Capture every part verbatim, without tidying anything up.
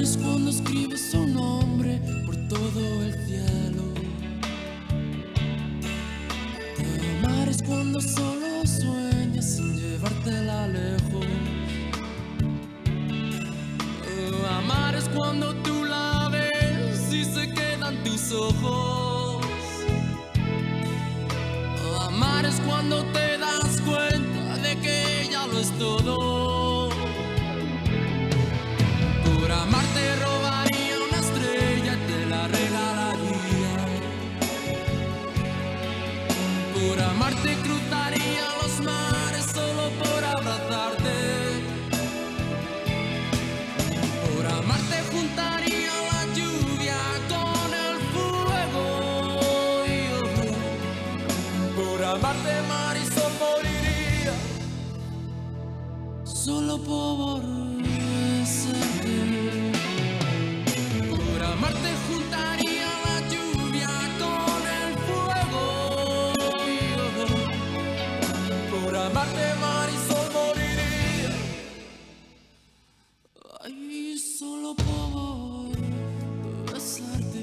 es cuando escribes su nombre por todo el cielo. Amar es cuando solo sueñas sin llevártela lejos. Amar es cuando tú la ves y se quedan tus ojos. Amar es cuando te das cuenta de que ella lo es todo. Por amar te robaría una estrella y te la regalaría. Por amar te cruzaría los mares solo por abrazarte. Por amar te juntaría la lluvia con el fuego. Por amarte Marisol moriría solo por besarte. Por amarte juntaría la lluvia con el fuego. Por amarte Marisol moriría. Ay, solo por besarte.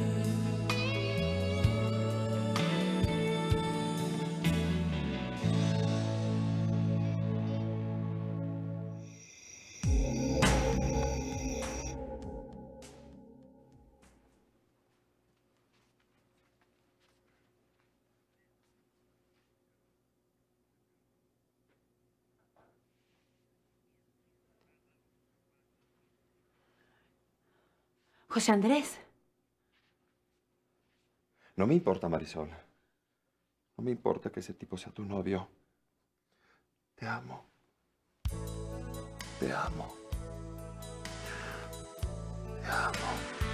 José Andrés. No me importa, Marisol. No me importa que ese tipo sea tu novio. Te amo. Te amo. Te amo.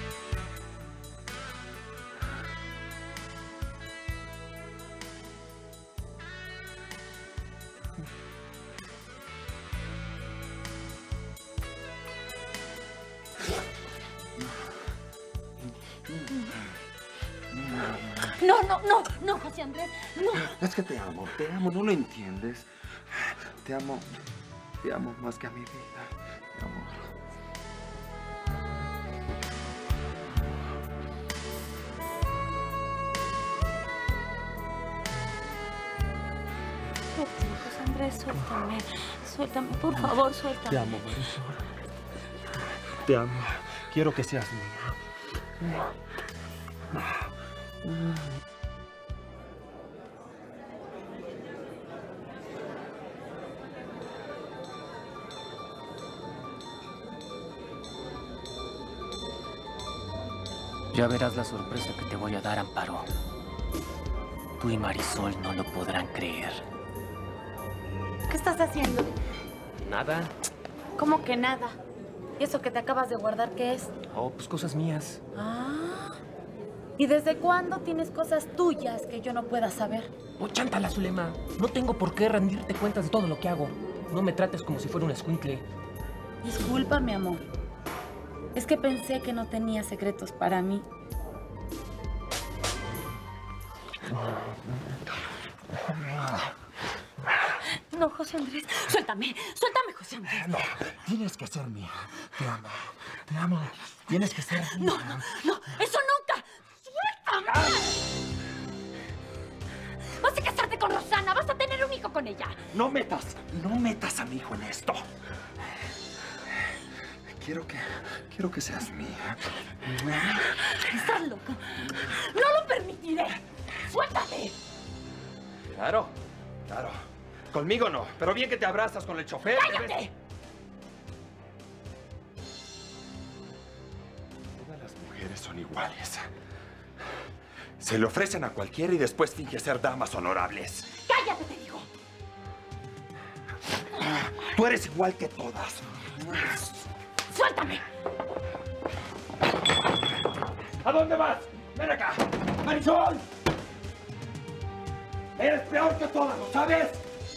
No, no, no, no, José Andrés, no. Es que te amo, te amo, ¿no lo entiendes? Te amo, te amo más que a mi vida, mi amor. Suéltame, José Andrés, suéltame. Suéltame, por favor, suéltame. Te amo, Marisol. Te amo. Quiero que seas mía. Ya verás la sorpresa que te voy a dar, Amparo. Tú y Marisol no lo podrán creer. ¿Qué estás haciendo? ¿Nada? ¿Cómo que nada? ¿Y eso que te acabas de guardar qué es? Oh, pues cosas mías. Ah. ¿Y desde cuándo tienes cosas tuyas que yo no pueda saber? Oh, chántala, Zulema. No tengo por qué rendirte cuentas de todo lo que hago. No me trates como si fuera un escuincle. Disculpa, mi amor. Es que pensé que no tenía secretos para mí. No, José Andrés. Suéltame. Suéltame, José Andrés. No, tienes que ser mía. Te amo. Te amo. Tienes que ser mía. No, no, no. ¡Eso nunca! ¡Suéltame! Vas a casarte con Rosana. Vas a tener un hijo con ella. No metas, no metas a mi hijo en esto. Quiero que, quiero que seas mía. Estás loco. No lo permitiré. Suéltame. Claro, claro. Conmigo no, pero bien que te abrazas con el chofer. ¡Cállate! Todas las mujeres son iguales. Se le ofrecen a cualquiera y después finge ser damas honorables. ¡Cállate, te digo! Tú eres igual que todas. ¡Suéltame! ¿A dónde vas? ¡Ven acá! ¡Marisol! Eres peor que todas, ¿lo sabes?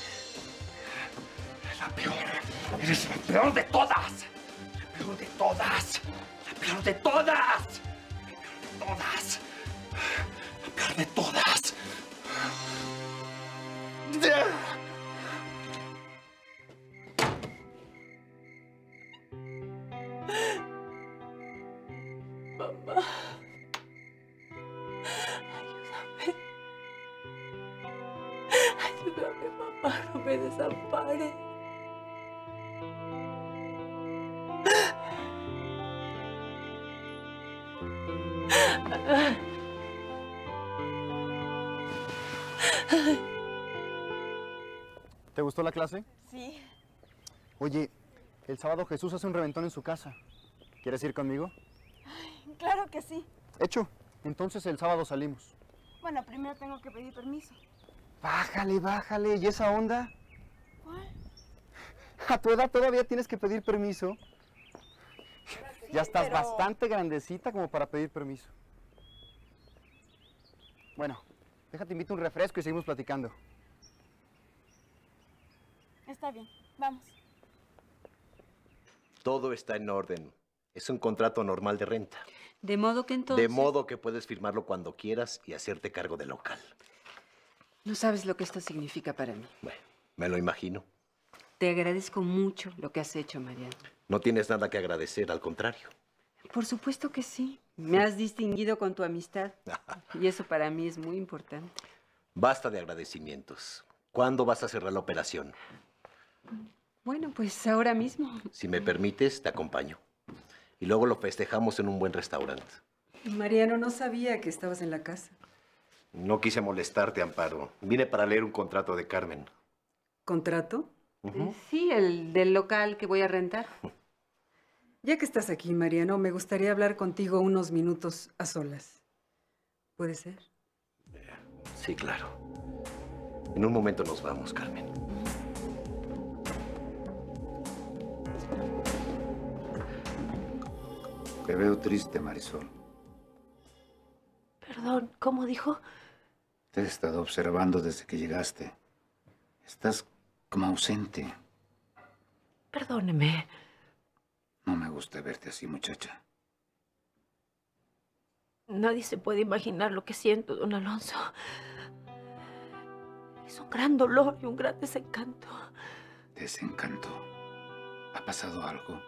La peor. Eres la peor de todas. La peor de todas. La peor de todas. La peor de todas. La peor de todas. Ayúdame, mamá, no me desampares. ¿Te gustó la clase? Sí. Oye, el sábado Jesús hace un reventón en su casa. ¿Quieres ir conmigo? Ay, claro que sí. Hecho. Entonces el sábado salimos. Bueno, primero tengo que pedir permiso. Bájale, bájale. ¿Y esa onda? ¿Cuál? A tu edad todavía tienes que pedir permiso. Sí, ya estás pero... bastante grandecita como para pedir permiso. Bueno, déjate invito un refresco y seguimos platicando. Está bien, vamos. Todo está en orden. Es un contrato normal de renta. De modo que entonces... De modo que puedes firmarlo cuando quieras y hacerte cargo del local. No sabes lo que esto significa para mí. Bueno, me lo imagino. Te agradezco mucho lo que has hecho, Mariano. No tienes nada que agradecer, al contrario. Por supuesto que sí. Me has distinguido con tu amistad. Y eso para mí es muy importante. Basta de agradecimientos. ¿Cuándo vas a cerrar la operación? Bueno, pues ahora mismo. Si me permites, te acompaño. Y luego lo festejamos en un buen restaurante. Mariano, no sabía que estabas en la casa. No quise molestarte, Amparo. Vine para leer un contrato de Carmen. ¿Contrato? Uh-huh. Eh, sí, el del local que voy a rentar. Ya que estás aquí, Mariano, me gustaría hablar contigo unos minutos a solas. ¿Puede ser? Sí, claro. En un momento nos vamos, Carmen. Te veo triste, Marisol. Perdón, ¿cómo dijo? Te he estado observando desde que llegaste. Estás como ausente. Perdóneme. No me gusta verte así, muchacha. Nadie se puede imaginar lo que siento, don Alonso. Es un gran dolor y un gran desencanto. Desencanto. ¿Ha pasado algo?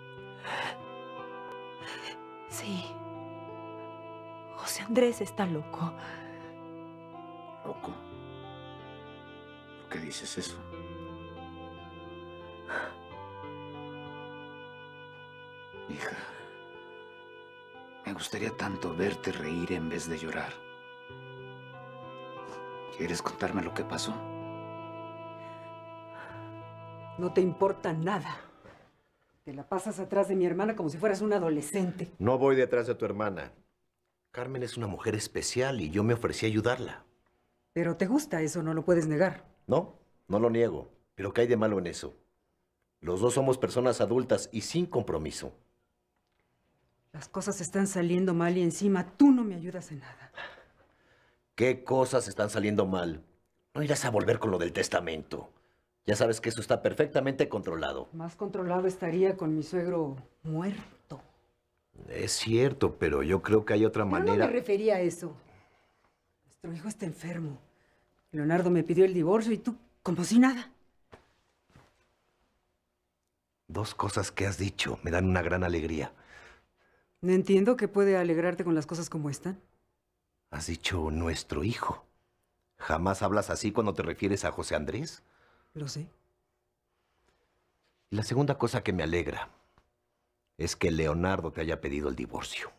Sí. José Andrés está loco. ¿Loco? ¿Por qué dices eso? Hija, me gustaría tanto verte reír en vez de llorar. ¿Quieres contarme lo que pasó? No te importa nada. Te la pasas atrás de mi hermana como si fueras un adolescente. No voy detrás de tu hermana. Carmen es una mujer especial y yo me ofrecí a ayudarla. Pero te gusta, eso no lo puedes negar. No, no lo niego. Pero ¿qué hay de malo en eso? Los dos somos personas adultas y sin compromiso. Las cosas están saliendo mal y encima tú no me ayudas en nada. ¿Qué cosas están saliendo mal? No irás a volver con lo del testamento. Ya sabes que eso está perfectamente controlado. Más controlado estaría con mi suegro muerto. Es cierto, pero yo creo que hay otra Pero manera... no me refería a eso. Nuestro hijo está enfermo. Leonardo me pidió el divorcio y tú, como si nada. Dos cosas que has dicho me dan una gran alegría. No entiendo qué puede alegrarte con las cosas como están. Has dicho nuestro hijo. ¿Jamás hablas así cuando te refieres a José Andrés? Lo sé. Y la segunda cosa que me alegra es que Leonardo te haya pedido el divorcio.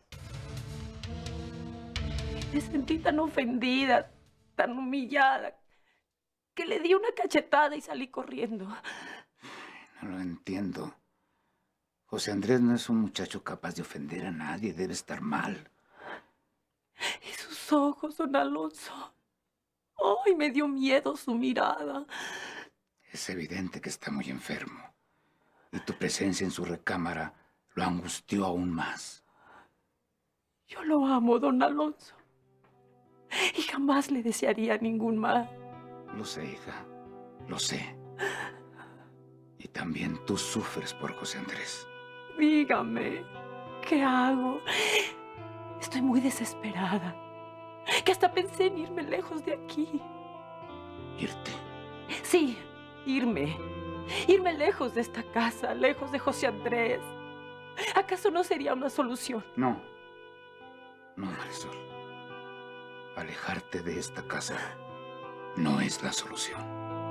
Me sentí tan ofendida, tan humillada, que le di una cachetada y salí corriendo. No lo entiendo. José Andrés no es un muchacho capaz de ofender a nadie. Debe estar mal. Y sus ojos, don Alonso. ¡Ay, me dio miedo su mirada! Es evidente que está muy enfermo. Y tu presencia en su recámara lo angustió aún más. Yo lo amo, don Alonso. Y jamás le desearía ningún mal. Lo sé, hija. Lo sé. Y también tú sufres por José Andrés. Dígame, ¿qué hago? Estoy muy desesperada. Que hasta pensé en irme lejos de aquí. ¿Irte? Sí, irme. Irme lejos de esta casa, lejos de José Andrés. ¿Acaso no sería una solución? No. No, Marisol. Alejarte de esta casa no es la solución.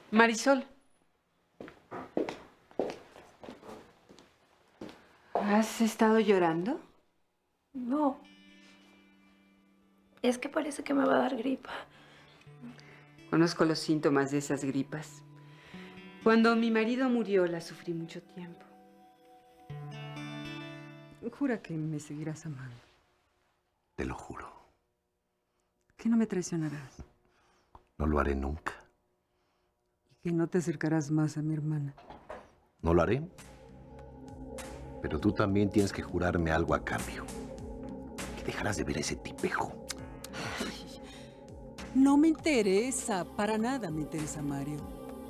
Marisol. ¿Has estado llorando? No. Es que parece que me va a dar gripa. Conozco los síntomas de esas gripas. Cuando mi marido murió, la sufrí mucho tiempo. Jura que me seguirás amando. Te lo juro. Que no me traicionarás. No lo haré nunca. Y que no te acercarás más a mi hermana. No lo haré. Pero tú también tienes que jurarme algo a cambio. Que dejarás de ver ese tipejo. No me interesa. Para nada me interesa, Mario.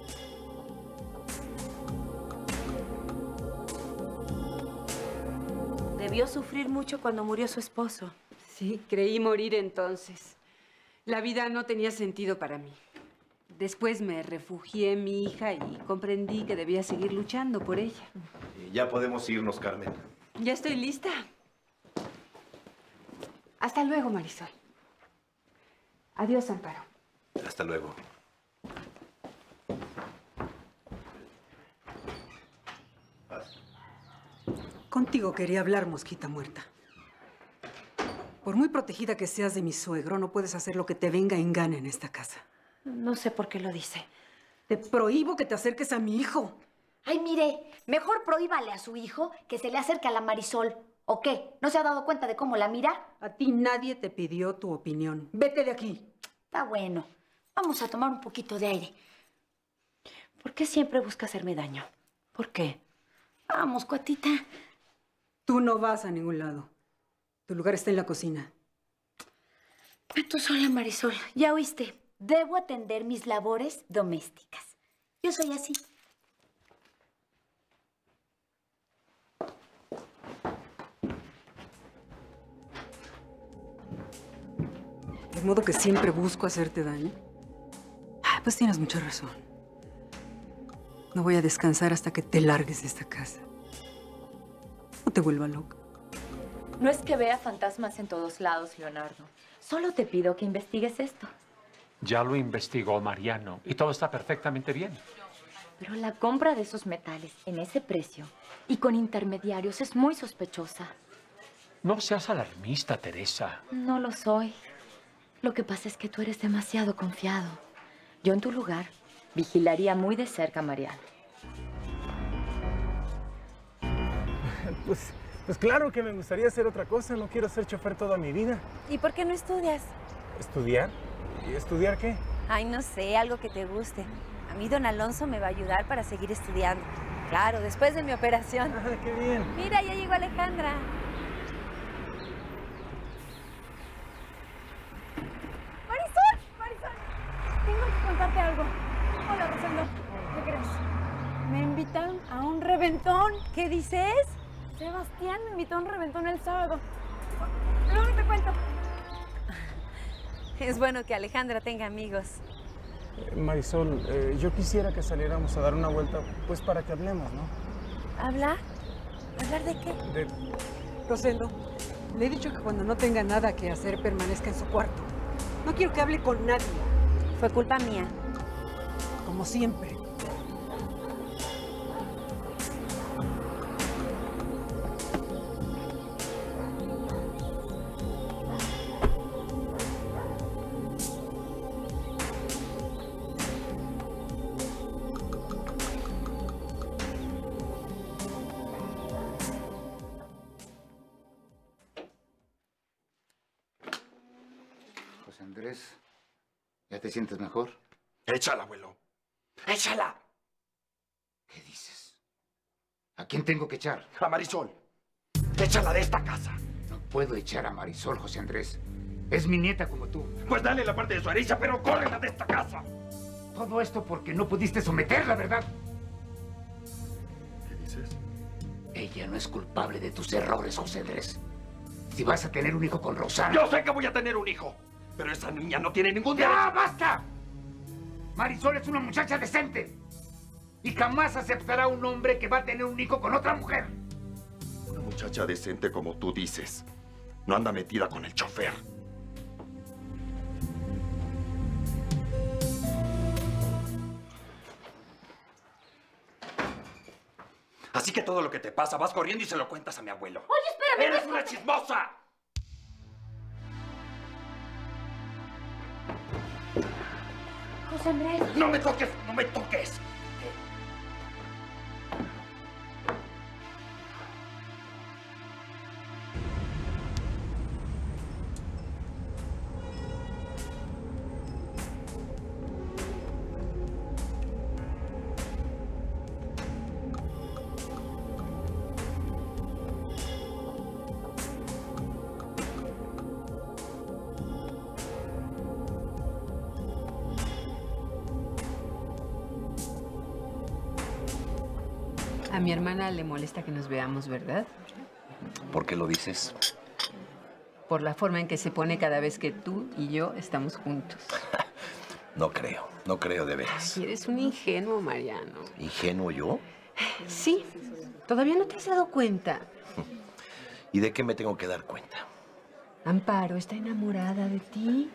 Debió sufrir mucho cuando murió su esposo. Sí, creí morir entonces. La vida no tenía sentido para mí. Después me refugié en mi hija y comprendí que debía seguir luchando por ella. Ya podemos irnos, Carmen. Ya estoy lista. Hasta luego, Marisol. Adiós, Amparo. Hasta luego. Contigo quería hablar, mosquita muerta. Por muy protegida que seas de mi suegro, no puedes hacer lo que te venga en gana en esta casa. No sé por qué lo dice. Te prohíbo que te acerques a mi hijo. Ay, mire, mejor prohíbale a su hijo que se le acerque a la Marisol. ¿O qué? ¿No se ha dado cuenta de cómo la mira? A ti nadie te pidió tu opinión. Vete de aquí. Está bueno. Vamos a tomar un poquito de aire. ¿Por qué siempre busca hacerme daño? ¿Por qué? Vamos, cuatita. Tú no vas a ningún lado. Tu lugar está en la cocina. Tú sola, Marisol. Ya oíste. Debo atender mis labores domésticas. Yo soy así. ¿De modo que siempre busco hacerte daño? Ah, pues tienes mucha razón. No voy a descansar hasta que te largues de esta casa. No te vuelva loca. No es que vea fantasmas en todos lados, Leonardo. Solo te pido que investigues esto. Ya lo investigó Mariano y todo está perfectamente bien. Pero la compra de esos metales en ese precio y con intermediarios es muy sospechosa. No seas alarmista, Teresa. No lo soy. Lo que pasa es que tú eres demasiado confiado. Yo en tu lugar vigilaría muy de cerca a Mariano. Pues, pues claro que me gustaría hacer otra cosa. No quiero ser chofer toda mi vida. ¿Y por qué no estudias? ¿Estudiar? ¿Y estudiar qué? Ay, no sé, algo que te guste. A mí don Alonso me va a ayudar para seguir estudiando. Claro, después de mi operación. Ah, qué bien. Mira, ya llegó Alejandra. ¡Marisol! ¡Marisol! Tengo que contarte algo. Hola, Rosendo. ¿Qué crees? Me invitaron a un reventón. ¿Qué dices? Sebastián me invitó a un reventón el sábado. Luego te cuento. Es bueno que Alejandra tenga amigos. Eh, Marisol, eh, yo quisiera que saliéramos a dar una vuelta, pues para que hablemos, ¿no? ¿Hablar? ¿Hablar de qué? De... Rosendo, le he dicho que cuando no tenga nada que hacer, permanezca en su cuarto. No quiero que hable con nadie. Fue culpa mía. Como siempre. José Andrés, ¿ya te sientes mejor? Échala, abuelo. ¡Échala! ¿Qué dices? ¿A quién tengo que echar? A Marisol. Échala de esta casa. No puedo echar a Marisol, José Andrés. Es mi nieta como tú. Pues dale la parte de su herencia, pero córrela de esta casa. Todo esto porque no pudiste someterla, ¿verdad? ¿Qué dices? Ella no es culpable de tus errores, José Andrés. Si vas a tener un hijo con Rosana... Yo sé que voy a tener un hijo, pero esa niña no tiene ningún derecho. ¡Ya, basta! Marisol es una muchacha decente y jamás aceptará un hombre que va a tener un hijo con otra mujer. Una muchacha decente como tú dices. No anda metida con el chofer. Así que todo lo que te pasa vas corriendo y se lo cuentas a mi abuelo. Oye, espérame. ¡Eres una chismosa! José Andrés. ¡No me toques! ¡No me toques! A mi hermana le molesta que nos veamos, ¿verdad? ¿Por qué lo dices? Por la forma en que se pone cada vez que tú y yo estamos juntos. No creo, no creo de veras. Ay, eres un ingenuo, Mariano. ¿Ingenuo yo? Sí, todavía no te has dado cuenta. ¿Y de qué me tengo que dar cuenta? Amparo está enamorada de ti.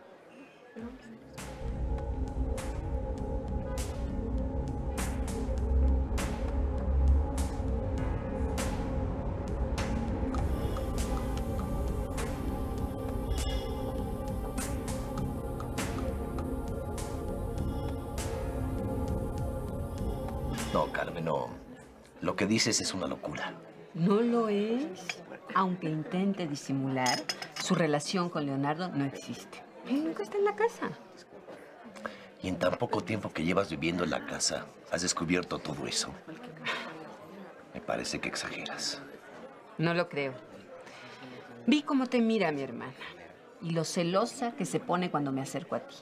No, Carmen, no. Lo que dices es una locura. No lo es. Aunque intente disimular, su relación con Leonardo no existe. Él nunca está en la casa. Y en tan poco tiempo que llevas viviendo en la casa, has descubierto todo eso. Me parece que exageras. No lo creo. Vi cómo te mira mi hermana y lo celosa que se pone cuando me acerco a ti.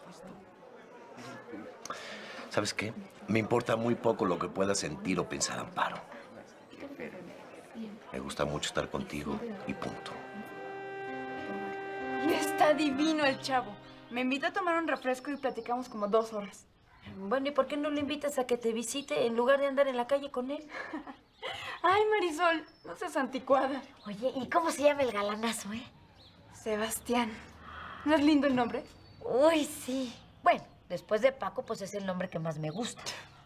¿Sabes qué? Me importa muy poco lo que pueda sentir o pensar Amparo. Me gusta mucho estar contigo y punto. Está divino el chavo. Me invitó a tomar un refresco y platicamos como dos horas. Bueno, ¿y por qué no lo invitas a que te visite en lugar de andar en la calle con él? Ay, Marisol, no seas anticuada. Oye, ¿y cómo se llama el galanazo, eh? Sebastián. ¿No es lindo el nombre? Uy, sí. Bueno, después de Paco, pues es el nombre que más me gusta.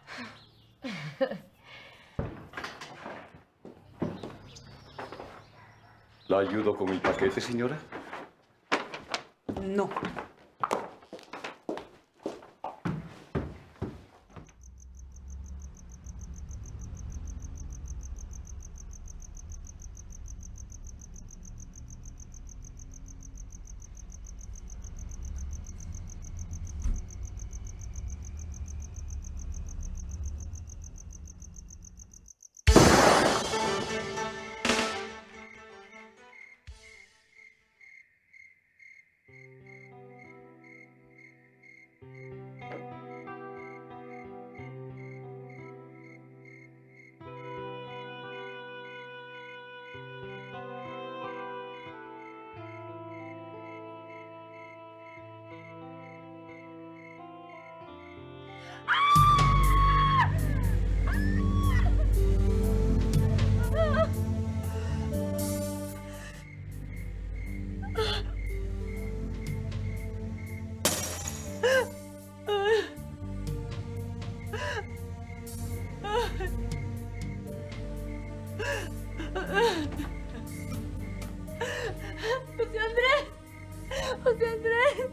¿La ayudo con el paquete, señora? No. José Andrés. José Andrés.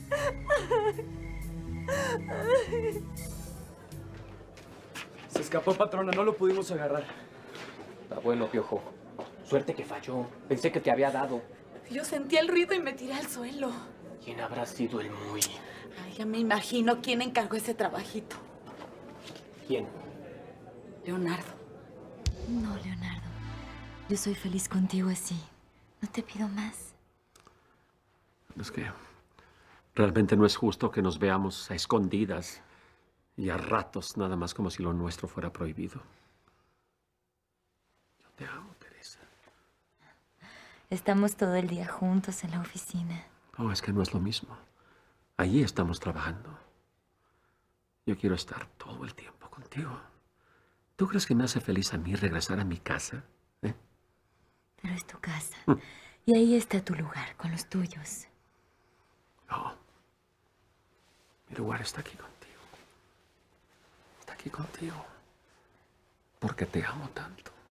Se escapó, patrona. No lo pudimos agarrar. Está bueno, Piojo. Suerte que falló. Pensé que te había dado. Yo sentí el ruido y me tiré al suelo. ¿Quién habrá sido el muy? Ay, ya me imagino quién encargó ese trabajito. ¿Quién? Leonardo. No, Leonardo. Yo soy feliz contigo así. No te pido más. Es que realmente no es justo que nos veamos a escondidas y a ratos, nada más como si lo nuestro fuera prohibido. Yo te amo, Teresa. Estamos todo el día juntos en la oficina. No, es que no es lo mismo. Allí estamos trabajando. Yo quiero estar todo el tiempo contigo. ¿Tú crees que me hace feliz a mí regresar a mi casa? ¿Eh? Pero es tu casa. Y ahí está tu lugar, con los tuyos. No. Mi lugar está aquí contigo. Está aquí contigo. Porque te amo tanto.